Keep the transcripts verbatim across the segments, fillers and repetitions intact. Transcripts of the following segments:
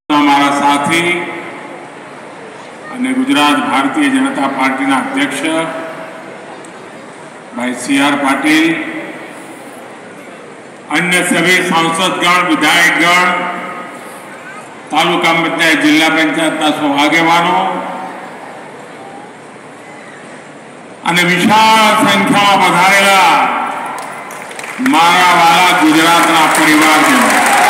हमारा साथी અને गुजरात भारतीय जनता पार्टी अध्यक्ष भाई सी आर पाटिल, अन्य सभी सांसदगण, विधायकगण, तालुका पंचायत, जिला पंचायत सौ आगेवानों અને વિશાળ સંખ્યામાં પધારેલા મારા વાલા ગુજરાતના પરિવારજનો,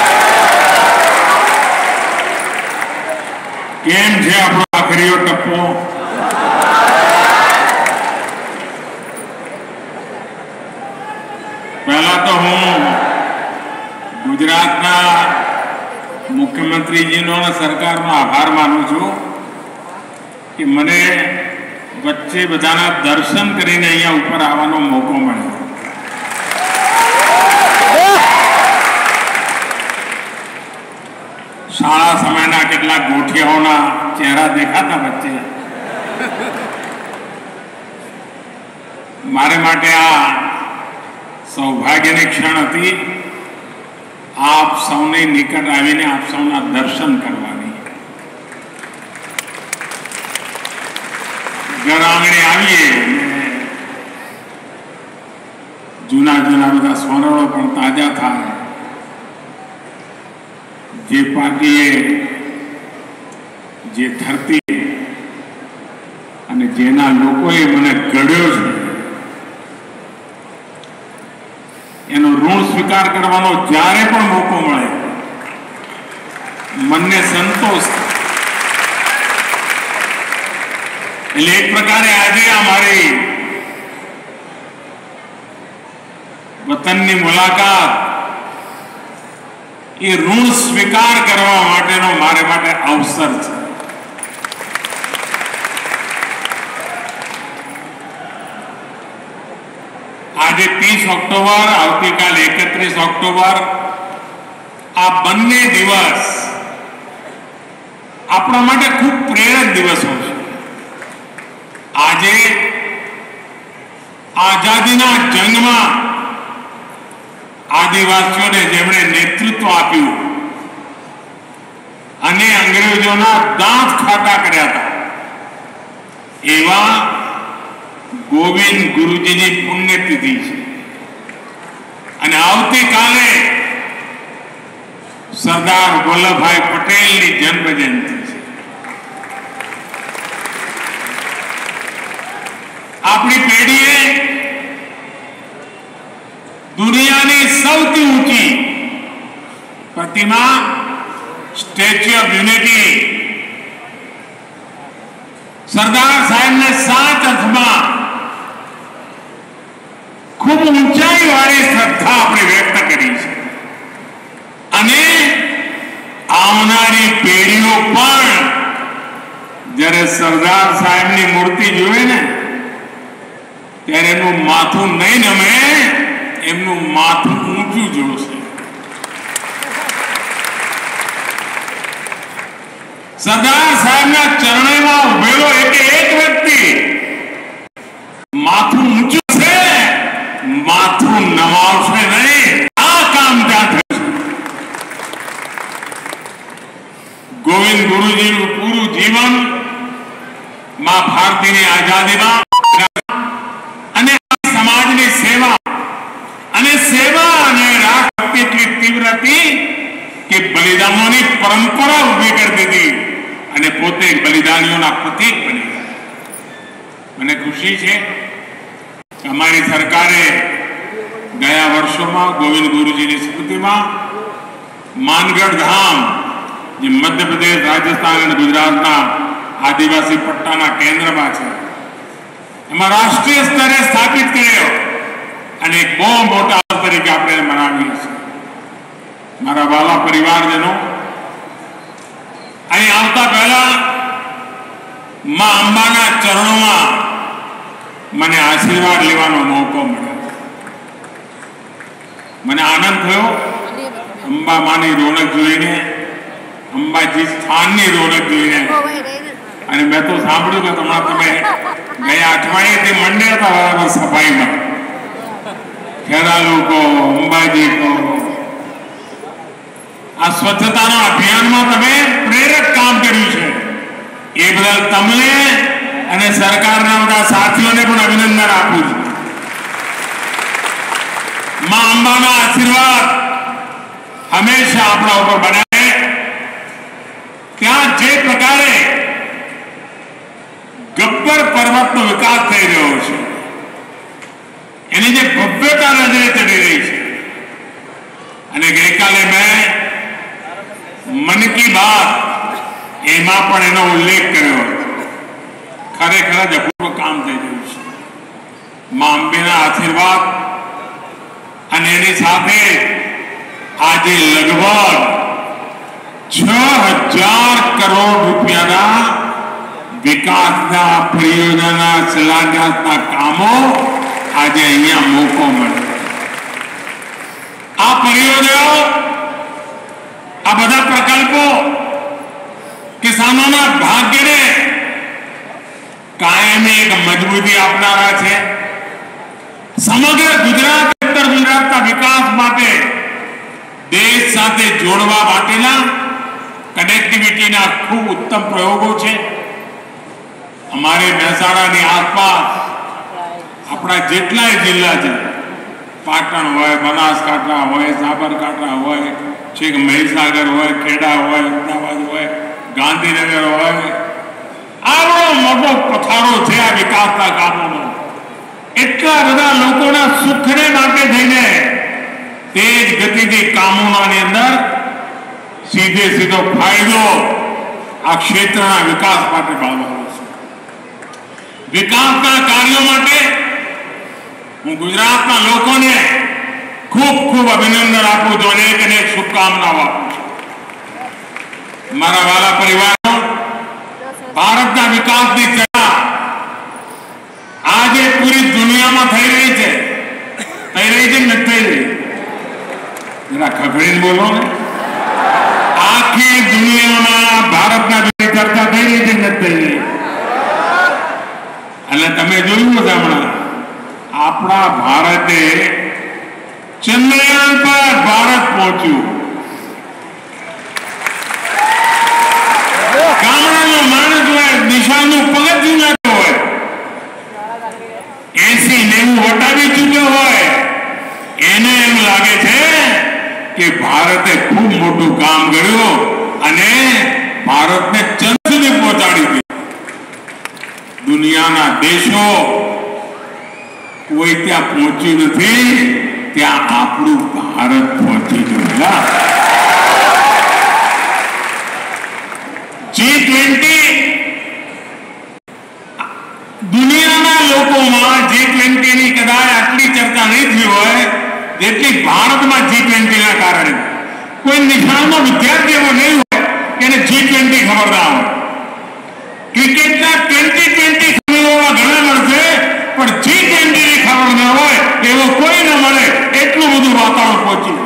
કેમ છે આપણો આખરીયો ટપ્પો? પહેલા તો હું ગુજરાતના મુખ્યમંત્રીજીનો અને સરકારનો આભાર માનું છું કે મને વચ્ચે બધાના દર્શન કરીને અહીંયા ઉપર આવવાનો મોકો મળ્યો. શાળા સમયના કેટલાક ગોઠિયાઓના ચહેરા દેખાતા વચ્ચે. મારે માટે આ સૌભાગ્યની ક્ષણ હતી આપ સૌની નિકટ આવીને આપ સૌના દર્શન કરવાની. घर आंगणे आवीए जूना जूना बधा स्मरणों पण ताजा थाय. जे पार्टीए जे धरती अने जेना लोकोए मने घड्यो छे एनो ऋण स्वीकार करवानो ज्यारे पण मोको मळे मनने संतोष. एक प्रकारे आज हमारी वतन की मुलाकात ये ऋण स्वीकार करवा माटेनो मारे माटे अवसर है. आज तीस ऑक्टोबर आवती काल एकत्रीस ऑक्टोबर आ बन्ने दिवस अपना माटे खूब प्रेरक दिवस होशे. આજે આઝાદીના જંગમાં આદિવાસીઓને જેમણે નેતૃત્વ આપ્યું અને અંગ્રેજોના દાંત ખાટા કર્યા હતા એવા ગોવિંદ ગુરુજીની પુણ્યતિથિ છે. અને આવતીકાલે સરદાર વલ્લભભાઈ પટેલની જન્મજયંતિ છે. अपनी पेढ़ीए दुनिया की सौथी ऊंची प्रतिमा स्टेच्यू ऑफ यूनिटी सरदार साहेब ने सात अर्थमा खूब ऊंचाई वाली श्रद्धा अपनी व्यक्त करी है. आवनारी पेढ़ीओ पण जरे सरदार साहेब की मूर्ति जोए ने त्यारे एमनु माथु नहीं नमे, एमनु माथु ऊंचू जोशे. सरदार साहेब ना चरणों में उभेलो एक एक व्यक्ति माथु ऊंचू से माथु नमावशे नहीं. आ काम क्या थे? गोविंद गुरुजी पूरु जीवन मां भारती की आजादी में सेवा અને સેવા અને રાષ્ટ્ર એટલી તીવ્ર હતી કે બલિદાનોની પરંપરા ઉભી કરી દીધી અને પોતે બલિદાનીઓના પ્રતીક બની ગયા. મને ખુશી છે કે અમારી સરકારે ગયા વર્ષોમાં ગોવિંદ ગુરુજીની સ્મૃતિમાં માનગઢ ધામ જે મધ્યપ્રદેશ, રાજસ્થાન અને ગુજરાતના આદિવાસી પટ્ટાના કેન્દ્રમાં છે એમાં રાષ્ટ્રીય સ્તરે સ્થાપિત કર્યો અને એક બહુ મોટા તરીકે આપણે મનાવીએ છીએ. મારા વાલા પરિવારજનો, અહીં આવતા પહેલા માં અંબાના ચરણોમાં મને આશીર્વાદ લેવાનો મોકો મળ્યો. મને આનંદ થયો અંબા માની રોનક જોઈને, અંબાજી સ્થાનની રોનક જોઈને. અને મેં તો સાંભળ્યું કે તમારા તમે ગયા અઠવાડિયેથી મંડ્યા હતા સફાઈમાં. ખેરાલુ को अंबाजी को आ स्वच्छता अभियान में तमे બદલ તમને અને સરકારના બધા સાથીઓને પણ અભિનંદન આપું છું. માં અંબાના આશીર્વાદ હંમેશા આપણા ઉપર બને. ત્યાં જે પ્રકારે ગબ્બર પર્વતનો વિકાસ થઈ રહ્યો છે, એની જે ભવ્યતા નજરે ચડી રહી છે, અને ગઈકાલે મેં મન કી બાત એમાં પણ એનો ઉલ્લેખ કર્યો હતો. ખરેખર જ અપૂર્વ કામ થઈ રહ્યું છે. માં અંબેના આશીર્વાદ અને એની સાથે આજે લગભગ છ હજાર કરોડ રૂપિયાના વિકાસના પરિયોજના શિલાન્યાસના કામો આજે અહીંયા મોકો મળે. આ પરિયોજનાઓ, આ બધા પ્રકલ્પો કિસાનોના ભાગ્યને કાયમી એક મજબૂતી આપનારા છે. સમગ્ર ગુજરાત, ઉત્તર ગુજરાતના વિકાસ માટે, દેશ સાથે જોડવા માટેના કનેક્ટિવિટીના ખૂબ ઉત્તમ પ્રયોગો છે. અમારે મહેસાણાની આસપાસ આપણા જેટલાય જિલ્લા છે, પાટણ હોય, બનાસકાંઠા હોય, સાબરકાંઠા હોય, છેક મહીસાગર હોય, ખેડા હોય, અમદાવાદ હોય, ગાંધીનગર હોય, આવડો મોટો પથારો છે આ વિકાસના કામોનો. એટલા બધા લોકોના સુખને માટે થઈને તેજ ગતિથી કામોની અંદર સીધે સીધો ફાયદો આ ક્ષેત્રના વિકાસ માટે મળવાનો છે. વિકાસના કાર્યો માટે હું ગુજરાતના લોકોને ખૂબ ખૂબ અભિનંદન આપું છું, અનેક અનેક શુભકામનાઓ આપું છું. મારા વાલા પરિવારો, ભારતના વિકાસની ચર્ચા આજે પૂરી દુનિયામાં થઈ રહી છે. થઈ રહી છે નથી થઈ રહી? જરા ખખડીને બોલો ને. આખી દુનિયામાં ભારતના વિશે ચર્ચા થઈ રહી છે નથી થઈ રહી? અને તમે જોયું હશે હમણાં આપણા ભારતે ચંદ્રયાન પર ભારત પહોંચ્યું. ગામડાનો માણસ હોય, દિશાનું પગથિયું નાખ્યું હોય, એસી નેવું વટાવી ચૂક્યો હોય, એને એમ લાગે છે કે ભારતે ખૂબ મોટું કામ કર્યું અને ભારતને ચંદ્ર સુધી પહોંચાડી દીધું. દુનિયાના દેશો કોઈ ત્યાં પહોંચ્યું નથી, ત્યાં આપણું ભારત પહોંચી ગયું. જી ટ્વેન્ટી દુનિયાના લોકોમાં જી ટ્વેન્ટી ની કદાચ આટલી ચર્ચા નહીં થઈ હોય જેટલી ભારતમાં જી ટ્વેન્ટી ના કારણે. કોઈ નિશાળનો વિદ્યાર્થી એવો નહીં હોય કે એને જી ટ્વેન્ટી ખબર ના હોય. ક્રિકેટના ટ્વેન્ટી ટ્વેન્ટી ખેલાડીઓમાં ઘણા મળશે, પણ જી ટ્વેન્ટી ની ખબર ન હોય એવો કોઈ ન મળે. એટલું બધું વાતાવરણ પહોંચ્યું.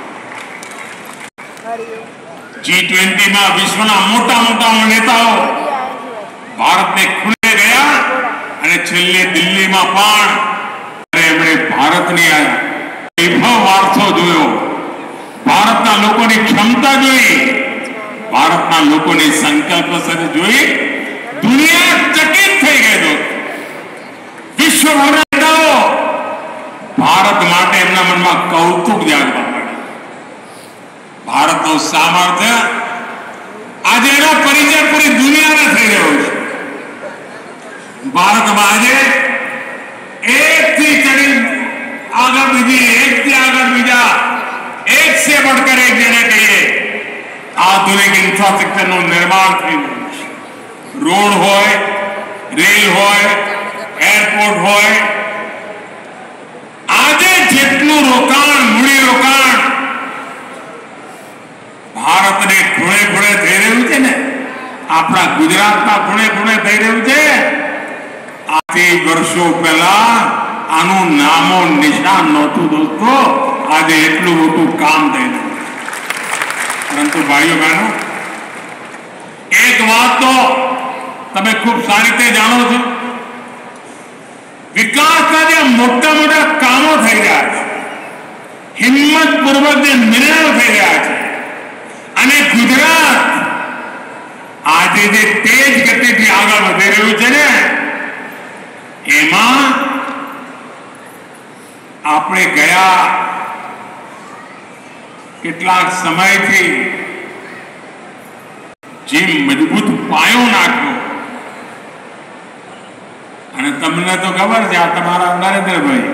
જી ટ્વેન્ટી માં વિશ્વના મોટા મોટા નેતાઓ ભારતને ખૂણે ગયા અને છેલ્લે દિલ્હીમાં પણ એમણે ભારતની વૈભવ વારસો જોયો, ભારતના લોકોની ક્ષમતા જોઈ, ભારતના લોકોની સંકલ્પ શક્તિ જોઈ. દુનિયા ચકિત થઈ ગઈ. વિશ્વભરના નેતાઓ ભારત માટે એમના મનમાં કૌતુક જાગવા માંડ્યું. ભારતનું સામર્થ્ય આજે એનો પરિચય પૂરી દુનિયાને થઈ રહ્યો છે. ભારતમાં આજે એકથી ચડી આગળ બીજી, એકથી આગળ બીજા, એક સે बढ़कर એક જેને કહીએ આધુનિક ઇન્ફ્રાસ્ટ્રક્ચરનું નિર્માણ થઈ રહ્યું છે. રોડ હોય, રેલ હોય, એરપોર્ટ હોય, આજે જેટલું રોકાણ, મૂડી રોકાણ ભારતને ખૂણે ખૂણે થઈ રહ્યું છે ને, આપણા ગુજરાતના ખૂણે ખૂણે થઈ રહ્યું છે. આથી વર્ષો પહેલા આનું નામો નિશાન નહોતું દોસ્તો. આજે એટલું મોટું કામ થઈ રહ્યું. પરંતુ ભાઈઓ બહેનો, એક વાત તો તમે ખૂબ સારી રીતે જાણો છો, વિકાસના જે મોટા મોટા કામો થઈ રહ્યા છે, હિંમતપૂર્વક જે નિર્ણયો થઈ રહ્યા છે, અને ગુજરાત આજે આજે જે તેજ ગતિથી આગળ વધી રહ્યું છે ને એમાં આપણે ગયા કેટલાક સમયથી જે મજબૂત પાયો નાખ્યો અને તમને તો ખબર છે આ તમારા નરેન્દ્રભાઈ,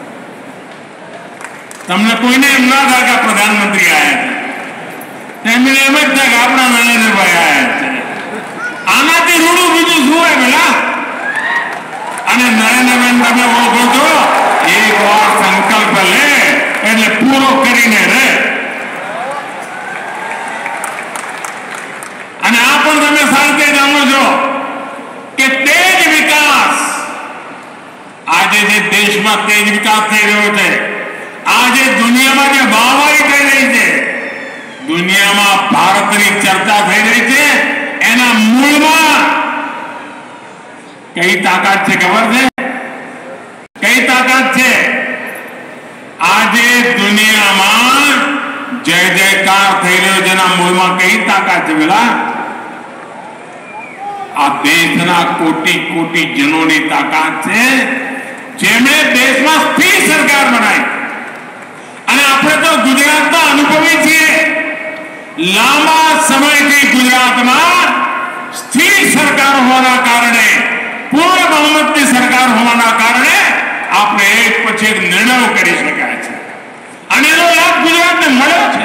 તમને કોઈને એમ ના થાય કે પ્રધાનમંત્રી આવ્યા છે, એમને એમ જ થાય કે આપણા નરેન્દ્રભાઈ આવ્યા છે. આનાથી રૂડું બીજું શું હોય પેલા? અને નરેન્દ્રભાઈ તમે ઓળખો છો, એક વાર સંકલ્પ લે એટલે પૂરો કરીને રહે. અને આ પણ તમે સાથે જાણો છો કે તેજ વિકાસ, આજે જે દેશમાં તેજ વિકાસ થઈ રહ્યો છે, આજે દુનિયામાં જે વાહવાહી થઈ રહી છે, દુનિયામાં ભારતની ચર્ચા થઈ રહી છે, એના મૂળમાં કઈ તાકાત છે ખબર છે? કઈ તાકાત છે? આજે દુનિયામાં જય જયકાર થઈ રહ્યો છે, એના મૂળમાં કઈ તાકાત છે પેલા? આ દેશના કોટી કોટી જનોની તાકાત છે, જેમણે દેશમાં સ્થિર સરકાર બનાવી. અને આપણે તો ગુજરાતના અનુભવી છીએ, લાંબા સમયથી ગુજરાતમાં સ્થિર સરકાર હોવાના કારણે, પૂર્ણ બહુમતની સરકાર હોવાના કારણે આપણે એક પછી એક નિર્ણયો કરી શક્યા છે અને એનો લાભ ગુજરાતને મળ્યો છે.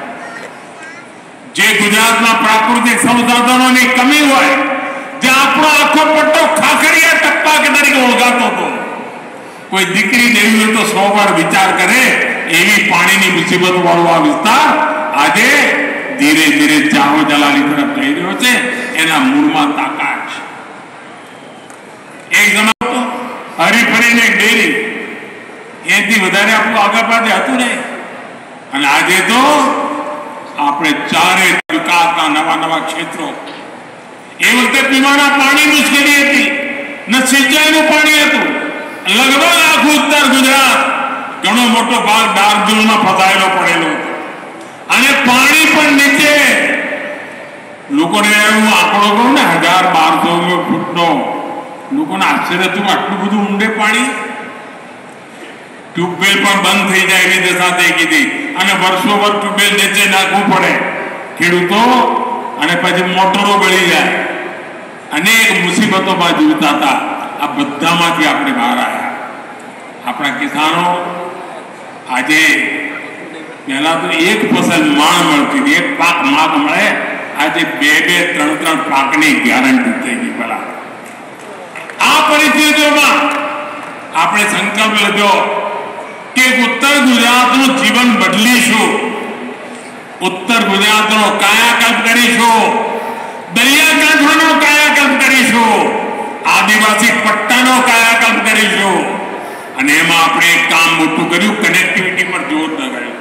જે ગુજરાતમાં પ્રાકૃતિક સંસાધનોની કમી હોય, જે આપણો આખો પટ્ટો ખાખરિયા ટપ્પા કે તરીકે ઓળખાતો હતો, કોઈ દીકરી દેવી હોય તો સો વાર વિચાર કરે એવી પાણીની મુસીબત વાળો આ વિસ્તાર આજે ધીરે ધીરે જાહો જલાલી તરફ જઈ રહ્યો છે. એના મૂળમાં તાકાત છે. એક જમા તો હરીફરીને ડેરી એથી વધારે આપણું આગળ પાછળ હતું ને. અને આજે તો આપણે ચારે વિકાસના નવા નવા ક્ષેત્રો. એ વખતે પીવાના પાણી મુશ્કેલી હતી, ન સિંચાઈનું પાણી હતું. લગભગ આખું ઉત્તર ગુજરાત, ઘણો મોટો ભાગ ડાર્જિલિંગમાં ફસાયેલો પડેલો હતો અને પાણી પણ નીચે. લોકોને હું આંકડો કહું ને, હજાર બારસો ફૂટનો, લોકોને આશ્ચર્ય હતું આટલું બધું ઊંડે પાણી. ટ્યુબવેલ પણ બંધ થઈ જાય એવી દશા થઈ ગઈ અને વર્ષો વર્ષ ટ્યુબવેલ નીચે નાખવું પડે ખેડૂતો, અને પછી મોટરો બળી જાય. અનેક મુસીબતોમાં જીવતા હતા. આ બધામાંથી આપણે બહાર આવ્યા. આપણા કિસાનો આજે પહેલા તો એક ફસલ માણ મળતી હતી, એક પાક માગ મળે, આજે બે બે ત્રણ ત્રણ પાકની ગેરંટી થઈ ગઈ. પેલા આ પરિસ્થિતિઓમાં આપણે સંકલ્પ લીધો કે ઉત્તર ગુજરાતનું જીવન બદલીશું, ઉત્તર ગુજરાતનો કાયાકલ્પ કરીશું, દરિયાકાંઠાનો કાયાકલ્પ કરીશું, આદિવાસી પટ્ટાનો કાયાકલ્પ કરીશું. અને એમાં આપણે એક કામ મોટું કર્યું, કનેક્ટિવિટી પર જોર લગાવ્યું.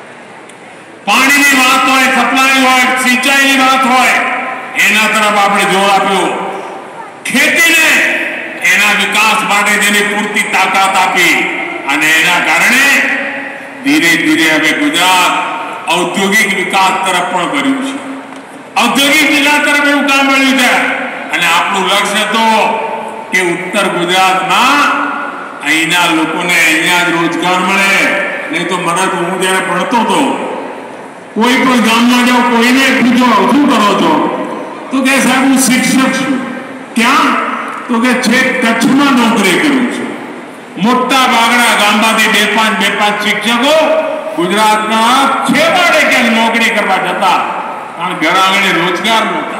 પાણીની વાત હોય, સપ્લાય હોય, સિંચાઈની વાત હોય, એના તરફ આપણે જોર આપ્યું. ખેતીને એના વિકાસ માટે જેની પૂરતી તાકાત આપી અને એના કારણે ધીરે ધીરે હવે ગુજરાત ઔદ્યોગિક વિકાસ તરફ પણ ભર્યું છે. ઔદ્યોગિક વિકાસ તરફ એવું કામ મળ્યું છે. અને આપણું લક્ષ્ય તો કે ઉત્તર ગુજરાતમાં અહીંના લોકોને અહીંયા જ રોજગાર મળે. નહીં તો મને તો, હું જયારે ભણતો હતો, કોઈ પણ ગામમાં જાઓ, કોઈને પૂછો શું કરો છો, તો કે સાહેબ હું શિક્ષક છું. ક્યાં? તો કે છેક કચ્છમાં નોકરી કરું છું. મોટા ભાગના ગામમાંથી બે પાંચ બે પાંચ શિક્ષકો ગુજરાતના છેવાડે ક્યાંક નોકરી કરવા જતા, કારણ ઘર આંગણે રોજગાર નહોતા.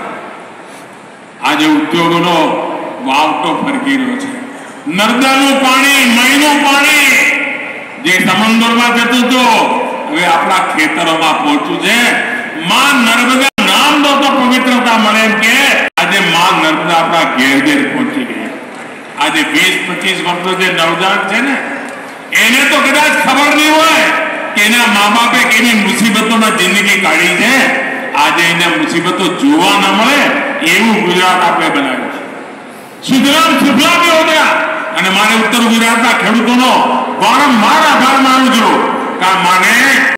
આજે ઉદ્યોગોનો વાવટો ફરકી રહ્યો છે. નર્મદાનું પાણી, મહીનું પાણી જે સમુદ્રમાં જતું હતું, હવે આપણા ખેતરોમાં પહોંચ્યું છે. માં નર્મદા નામ દો તો પવિત્રતા મળે એમ કે આજે માં નર્મદા આપણા ઘેર ઘેર પહોંચી ગઈ. આજે વીસ પચીસ વર્ષનો જે નવજાત છે ને, એને તો કદાચ ખબર નહીં હોય કે એના મા બાપે કેવી મુસીબતોમાં જિંદગી કાઢી છે. આજે એને મુસીબતો જોવા ન મળે એવું ગુજરાત આપણે બનાવ્યું છે. સુજલામ સુફલામ હો ગયા. અને મારે ઉત્તર ગુજરાતના ખેડૂતોનો વારંવાર આભાર માનું છું કે મને